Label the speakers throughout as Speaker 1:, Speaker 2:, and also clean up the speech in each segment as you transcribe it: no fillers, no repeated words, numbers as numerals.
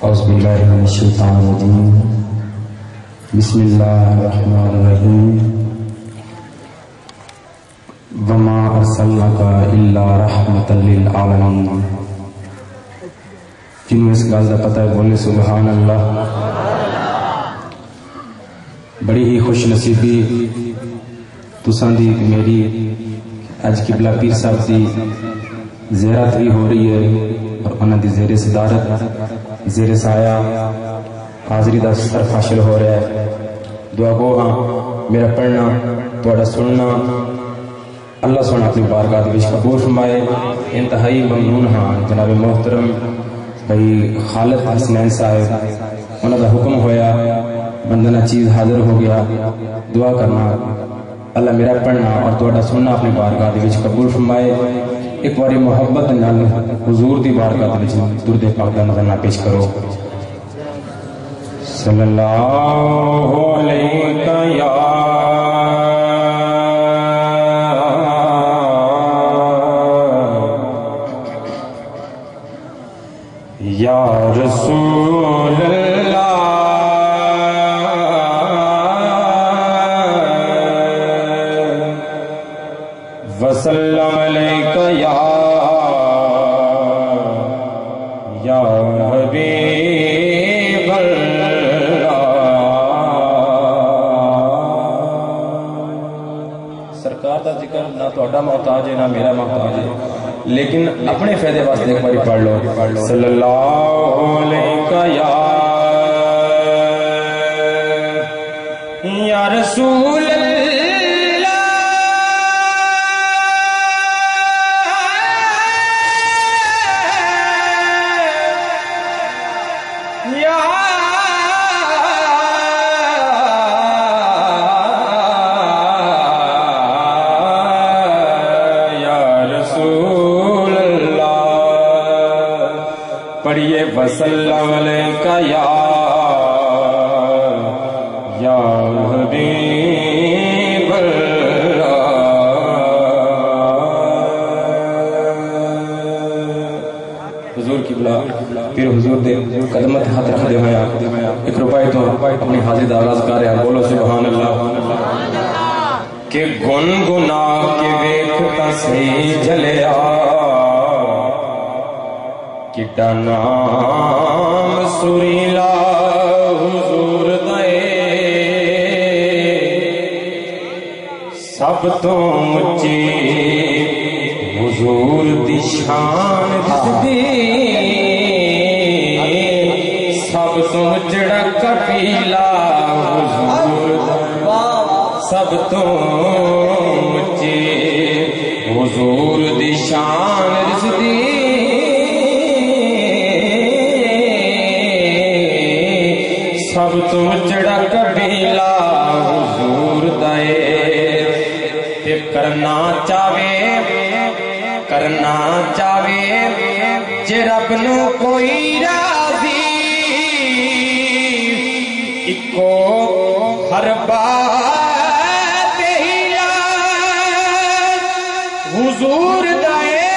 Speaker 1: اعوذ باللہ من الشیطان الرجیم بسم اللہ الرحمن الرحیم وما ارسلناک الا رحمۃ للعالمین۔ جنہوں اس گل کا پتہ ہے بولے سبحان اللہ۔ بڑی ہی خوش نصیبی تساں دی میری اج قبلہ پیر صاحب دی زیارت بھی ہو رہی ہے اور انہاں دی زیر صدارت زیر سایہ حاضری دا سر حاصل ہو رہا ہے۔ دعا گو ہاں میرا پڑھنا تھوڑا سننا اللہ سونا اپنی بارگاہ وچ قبول فرمائے۔ انتہائی ممنون ہاں جناب محترم بھائی خالد حسنین صاحب، انہاں دا حکم ہویا بندنا چیز حاضر ہو گیا۔ دعا کرنا اللہ میرا پڑھنا اور تھوڑا سننا اپنی بارگاہ وچ قبول فرمائے۔ ایک باری محبت نال حضور دی بارگاہ وچ درود پاک دا نظرانہ پیش کرو۔ صلی اللہ علیہ یا رسول اللہ وسلم علیک یا حبیب اللہ۔ سرکار دا ذکر نہ تہاڈا محتاج ہے نہ میرا محتاج ہے، لیکن اپنے فائدے واسطے ایک باری پڑھ لو۔ صلی اللہ علیہ یا رسول پڑھیے وسلم علیک یا حبیب اللہ۔ حضور کی بلا پھر حضور دے قدمت ہاتھ رکھ دے ہویا ایک روپائے تو اپنی حاضری دا آغاز کر رہے ہیں۔ بولو سبحان اللہ۔ کہ گنگنا کے ویکھتا سی جلیا کتا نام سریلا حضور دے سب تو اونچی حضور دی شان دسدی سب تو اچڑا قبیلہ حضور سب تو اونچی حضور دی شان دسدی سب تو چڑا قبیلہ حضور دے تے کرنا چاہے جے رب نو کوئی راضی اکو ہر بات ہی حضور دے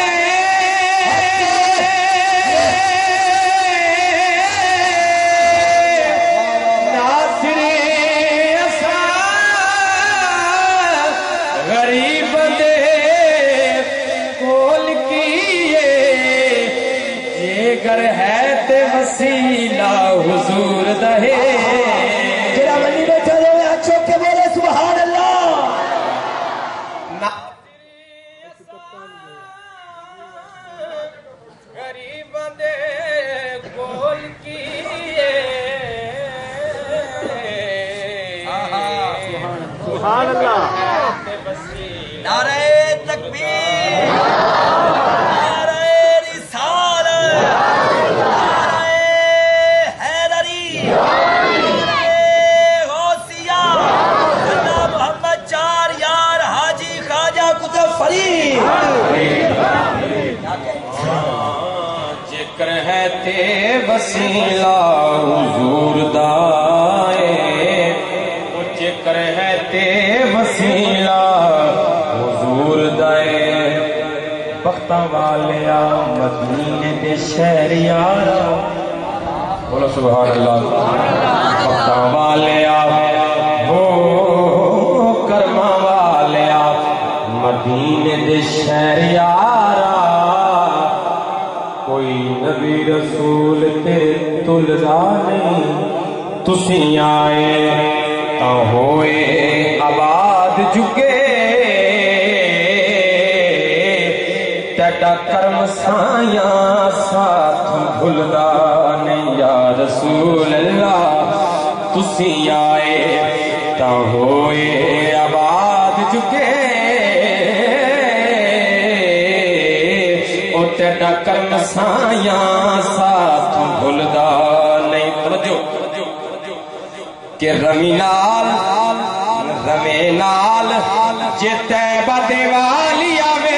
Speaker 1: گر ہے تے وسیلہ حضور دہے جرا منی بیٹھا ہوئے اچھو کے بولے سبحان اللہ۔ غریب دے کول کیے سبحان اللہ۔ نعرہ تکبیر، ذکر ہے تے وسیلہ حضور دائے، ذکر ہے تے وسیلہ حضور دائے، بختاں والیا مدینے دے شہریارا بولو سبحان اللہ وقتاں والے آپ ہو کرما والے آپ مدینے دے شہر یارا کوئی نبی رسول تیرے تلدا نہیں تسی آئے تا ہوئے آباد جگے تیڈا کرم سایاں ساتھ بھلدا نہیں یا رسول اللہ تسی آئے تا ہوئے آباد جگے او تیڈا کرم سایاں ساتھ بھلدا نہیں توجہ کہ رمی نال جے تیبہ دیوالی آوے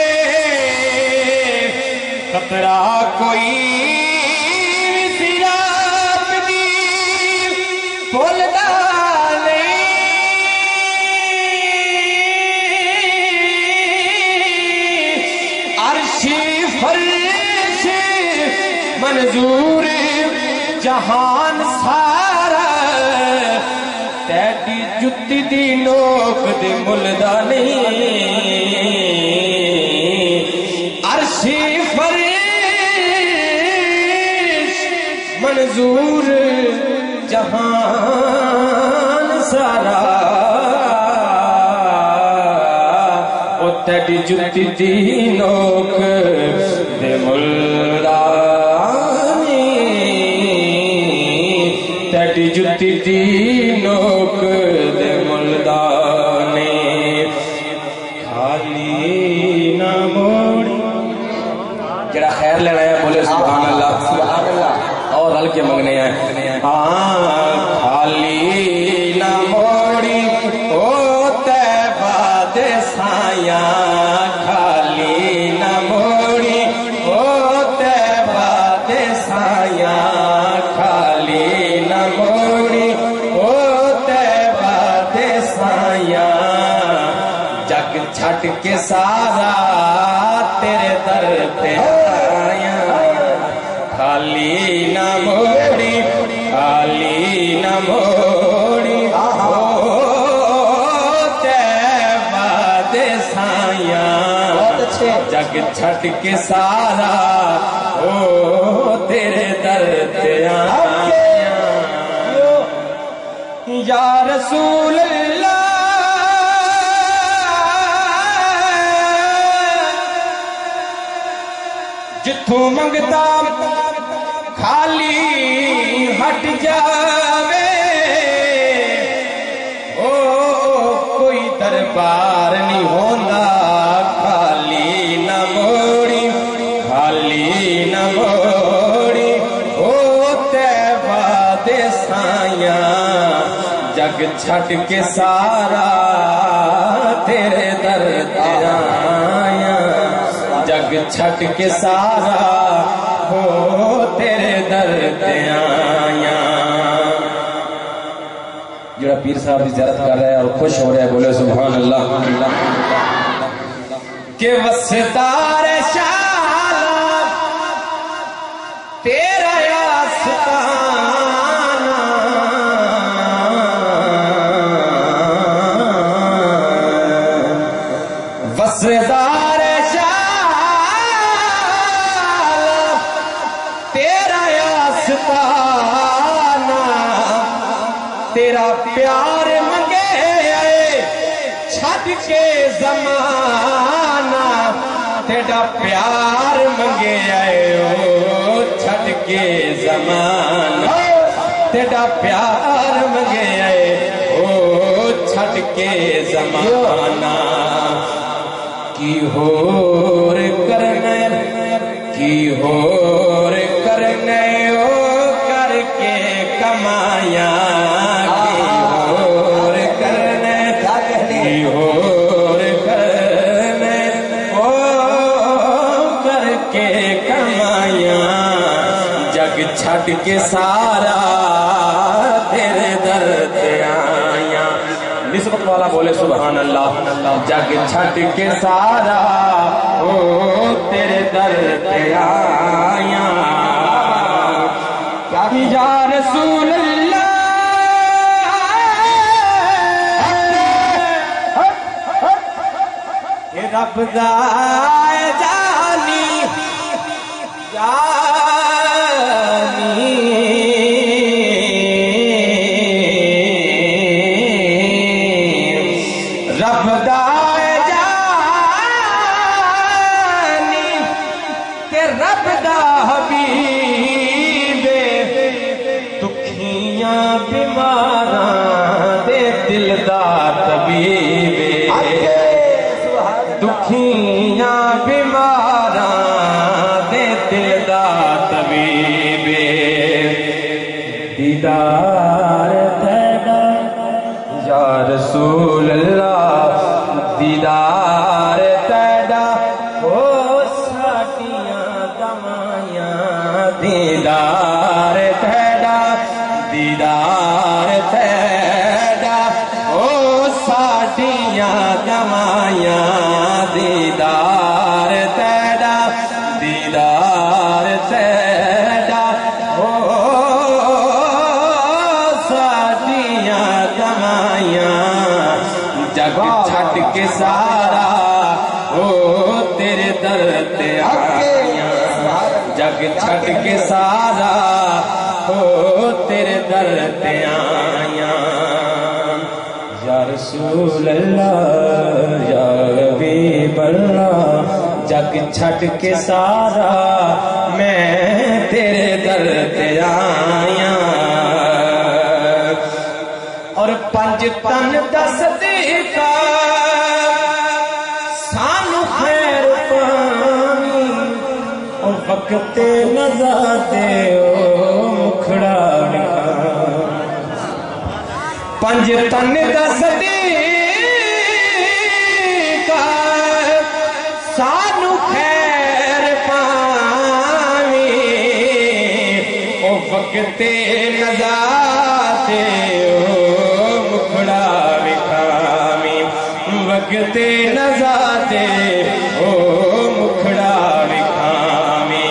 Speaker 1: خطرہ کوئی وسیلات دی بھولدا نہیں عرش فرش منظور جہان سارا تیڈی جتی دی نوک دے ملدا نہیں عرش فرش منظور جہان سارا او تیڈی جتی دی نوک دے ملدا تیڈی جتی دی نوک دے ملدا نہیں خالی نہ موڑی جڑا خیر لینا ہے بولے سبحان اللہ اور ہلکے منگنے ہیں خالی نہ موڑی او تیبہ دے سایاں خالی نہ موڑی او تیبہ دے سایاں خالی نہ موڑی او تیبہ دے سایاں جگ چھٹ کے سارا تیرے در پہ آیا خالی نہ موڑی خالی نہ موڑی او تیبہ دے سایاں جگ چھٹ کے سارا او تیرے در پہ آیا یا رسول اللہ جتھوں منگتا خالی ہٹ جاوے او کوئی دربار نہیں ہوندا خالی نہ موڑی خالی نہ موڑی او تیبہ دے سایاں جگ چھٹ کے سارا تیرے در تے آیا جگ چھٹ کے سارا ہو تیرے در تے آیا جڑا پیر صاحب کی زیارت کر رہا ہے اور خوش ہو رہا ہے بولے سبحان اللہ کہ وسدار شالا تیرا آستانہ وسدار تیرا پیار منگے آئے چھٹ کے زمانہ تیرا پیار منگے آئے او چھٹ کے زمانہ تیرا پیار منگے آئے او چھٹ کے زمانہ کی ہور کرنے او کر کے کمایا چھٹ کے سارا تیرے در تے آیا نسبت والا بولے سبحان اللہ جگ چھٹ کے سارا او تیرے در تے آیا رب دا جانی رب دا جانی تے رب دا حبیب دکھیاں بیماراں دے دل دا طبیب دکھیاں بیماراں دے دل دا طبیب دیدار تیرا یا رسول اللہ دیدار تیرا او ساٹیاں دمائیاں دیدار تیرا دیدار تیرا او ساٹیاں دمائیاں دیدار تیرا دیدار تیرا او ساٹیاں دمائیاں جگ چھٹ کے سارا او تیرے در تے آئیاں جگ چھٹ کے سارا او تیرے در تے آئیاں یا رسول اللہ یا حبیب اللہ جگ چھٹ کے سارا میں تیرے در تے آئیاں اور پنج تن دا صدیقہ سانو خیر پانی او وقت نظر دے او مکھڑا لکھا پنج تن دا صدیقہ سانو خیر پانی او وقت نظر دے او مکھڑا وکھامی وقت نظاتے او مکھڑا وکھامی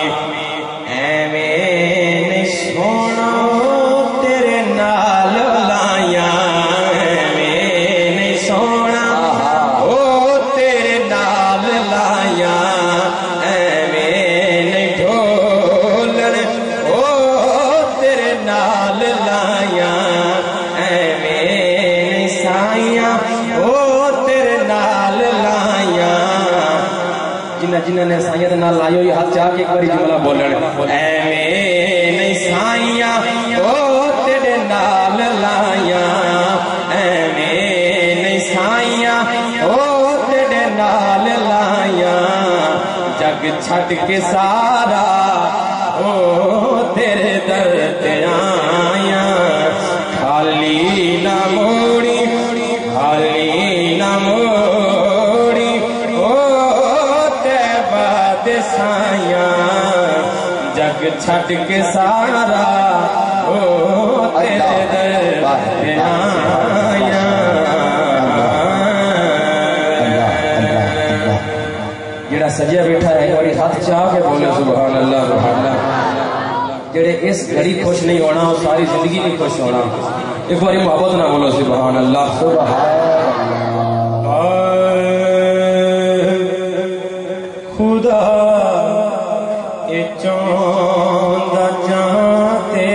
Speaker 1: ایویں سونا تیرے نال لائیاں ایویں سونا او تیرے نال لائیاں ایویں ڈھولن او تیرے نال لائیاں جنہوں نے سائیاں دے نال لائیو یہ ہاتھ چاہ کے ایک باری جملہ بولن ایویں نہیں سائیاں او تیرے نال لائیاں ایویں نہیں سائیاں او تیرے نال لائیاں جگ چھٹ کے سارا او تیرے در تے آئیاں خالی نہ موڑی خالی نہ موڑی سائیاں جگ چھٹ کے سارا او تیرے در تے آئیاں جڑا سجیا بیٹھا ہے اور ہاتھ چاہ کے بولے سبحان اللہ سبحان اللہ جڑے اس گھڑی خوش نہیں ہونا اور ساری زندگی نہیں خوش ہونا ایک باری محبت نہ بولو سبحان اللہ سبحان خدا چوندا چاہتے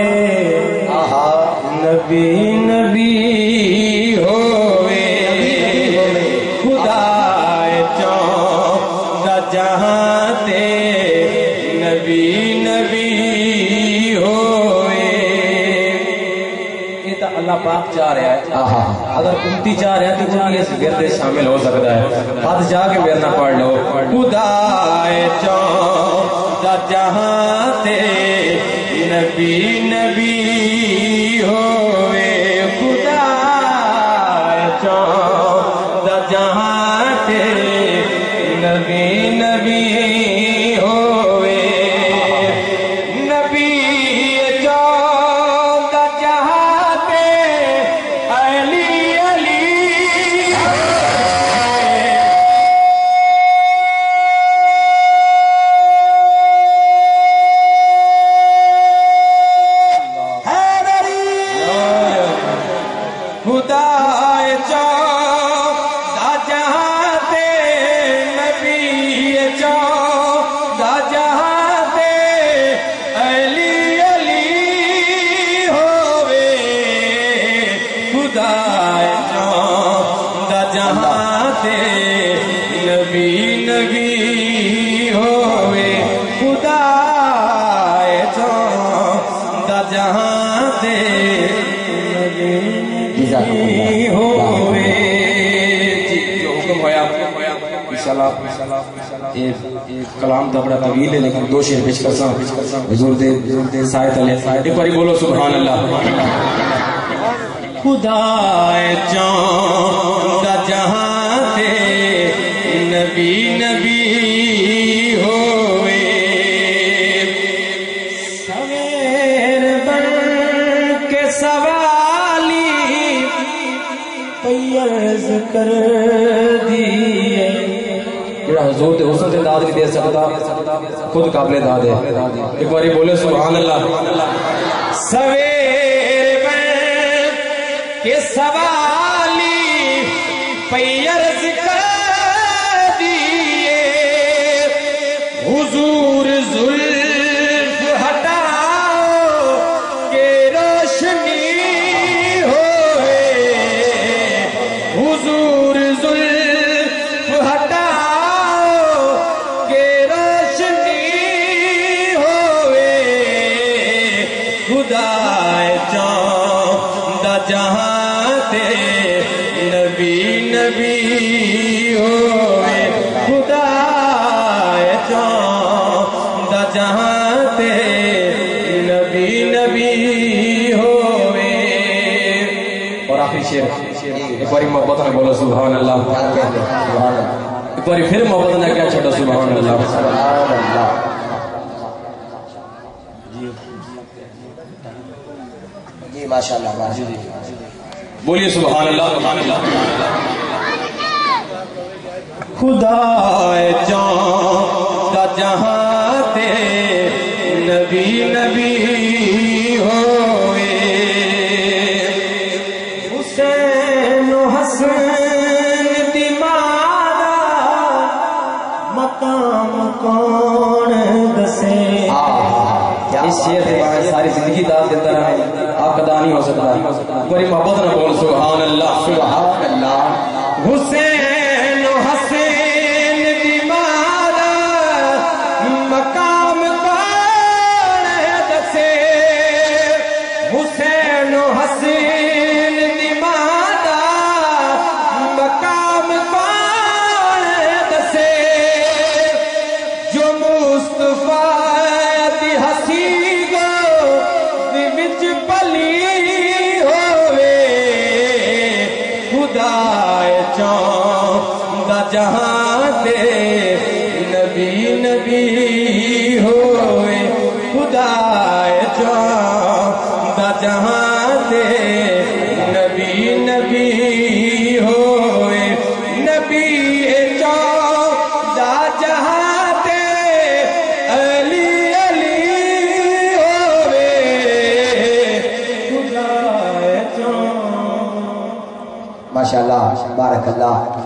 Speaker 1: نبی نبی ہوئے خدا چوندا چاہتے نبی نبی ہوئے یہ تو اللہ پاک چاہ رہا ہے اگر امتی چاہ رہا ہے تو انہیں اس گردے شامل ہو سکتا ہے ہاتھ جا کے میرے نہ پڑھ لو خدا چوندا چاہتے نبی نبی ہوئے خدا چوندا چاہتے نبی نبی ہوئے نبی چوندا چاہتے علی علی کلام دا بڑا طویل ہے لیکن دو شعر پیش کرساں حضور دے سائے تلے ایک باری بولو سبحان اللہ خدا چاند دا جہاں تے نبی نبی ہوئے سویر بن کے سوالی پیرز کر دیئے حضور دے حسن سے داد نہیں دے سکتا خود قابل داد ہے ایک باری بولے سبحان اللہ سویر بن کے سوالی پیرز کر دیئے حضور زلف ہٹاؤ کہ روشنی ہوئے حضور زلف ہٹاؤ کہ روشنی ہوئے خدا چاند جہاں تے نبی نبی ہوئے خدا چاند جہاں تے نبی نبی ہوئے اور آخری شعر ایک باری محبت نے بولو سبحان اللہ ایک باری پھر محبت نے کیا چھوٹا سبحان اللہ
Speaker 2: جی ماشاءاللہ
Speaker 1: بولیے سبحان اللہ خدا چاند جہاں تے نبی نبی ہوئے حسین و حسن دی مادا مقام کون دسے اس شعر کے بعد ساری زندگی داد دیتا رہے آپ کا دا نہیں ہو سکتا بڑی محبت نہ بول سبحان اللہ سبحان اللہ حسین و حسین دی مادا مقام کون دسے حسین و حسین دی مادا مقام کون دسے جو مصطفیٰ دی حسی گو دی وچ پلی ہوئے خدا چاند جہاں تے نبی نبی ہوئے خدا چاند جہاں تے نبی نبی ہوئے نبی چاند جہاں تے علی علی ہوئے خدا چاند
Speaker 2: ماشاءاللہ بارک اللہ